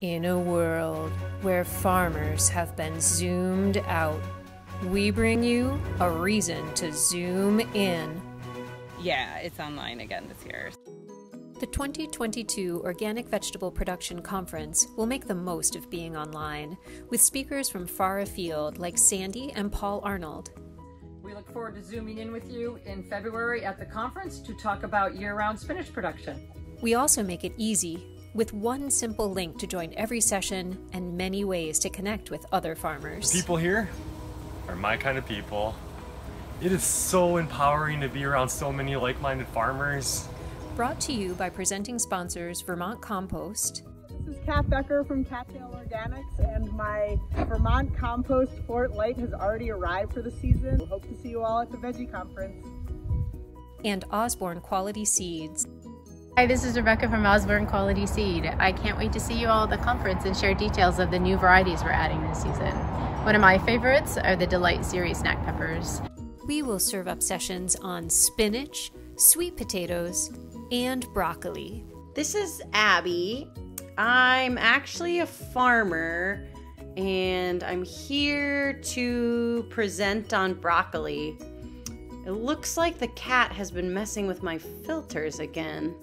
In a world where farmers have been zoomed out, we bring you a reason to zoom in. Yeah, it's online again this year. The 2022 Organic Vegetable Production Conference will make the most of being online, with speakers from far afield like Sandy and Paul Arnold. We look forward to zooming in with you in February at the conference to talk about year-round spinach production. We also make it easy, with one simple link to join every session and many ways to connect with other farmers. The people here are my kind of people. It is so empowering to be around so many like-minded farmers. Brought to you by presenting sponsors Vermont Compost. This is Kat Becker from Cattail Organics, and my Vermont Compost Fort Light has already arrived for the season. We hope to see you all at the Veggie Conference. And Osborne Quality Seeds. Hi, this is Rebecca from Osborne Quality Seed. I can't wait to see you all at the conference and share details of the new varieties we're adding this season. One of my favorites are the Delight Series snack peppers. We will serve up sessions on spinach, sweet potatoes, and broccoli. This is Abby. I'm actually a farmer and I'm here to present on broccoli. It looks like the cat has been messing with my filters again.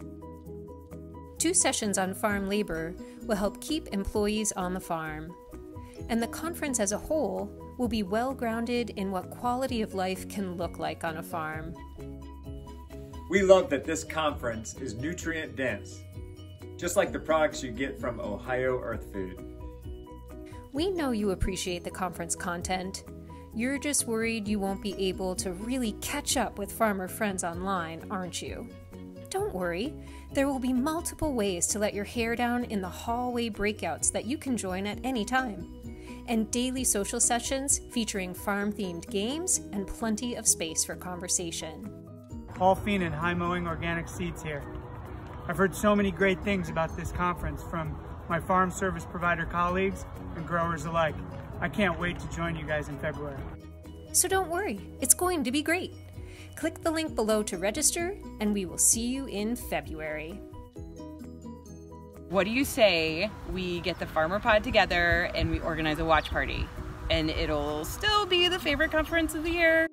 2 sessions on farm labor will help keep employees on the farm. And the conference as a whole will be well grounded in what quality of life can look like on a farm. We love that this conference is nutrient dense, just like the products you get from Ohio Earth Food. We know you appreciate the conference content. You're just worried you won't be able to really catch up with farmer friends online, aren't you? Don't worry, there will be multiple ways to let your hair down in the hallway breakouts that you can join at any time, and daily social sessions featuring farm-themed games and plenty of space for conversation. Paul Feen and High Mowing Organic Seeds here. I've heard so many great things about this conference from my farm service provider colleagues and growers alike. I can't wait to join you guys in February. So don't worry, it's going to be great. Click the link below to register, and we will see you in February. What do you say we get the farmer pod together and we organize a watch party? And it'll still be the favorite conference of the year.